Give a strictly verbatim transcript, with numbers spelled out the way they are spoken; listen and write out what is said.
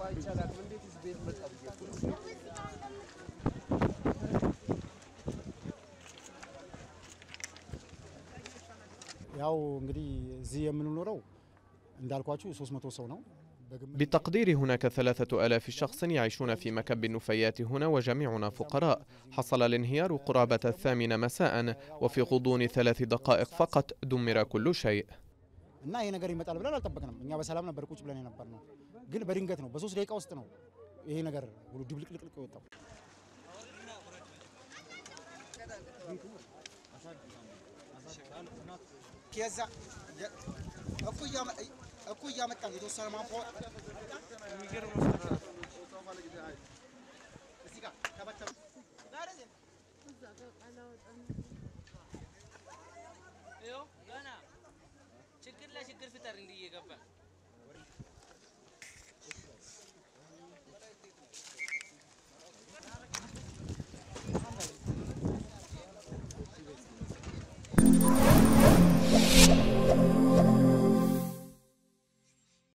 ያው እንግዲህ እዚህ የምንኖረው እንዳልኳችሁ ሶስት መቶ ሰው ነው። بالتقدير هناك ثلاثة آلاف شخص يعيشون في مكب النفايات هنا وجميعنا فقراء. حصل الانهيار قرابة الثامنة مساء وفي غضون ثلاث دقائق فقط دمر كل شيء. እና ይሄ ነገር ይመጣል ብለን አልጠበቅንም። እኛ በሰላም ነበር ቁጭ ብለን የነበርነው፣ ግን በድንገት ነው በሶስት ደቂቃ ውስጥ ነው ይሄ ነገር ሁሉ ድብልቅልቅ ወጣው። ከዛ እኩያ እኩያ መጣን የተወሰነ ማንፎ የሚገርም ነው። እዚህ ጋር ተበተበ ዳረዘ እዛ ተቃላውጣን ይኸው ገና ችግር ለችግር ፍጠር እንዲህ እየገባ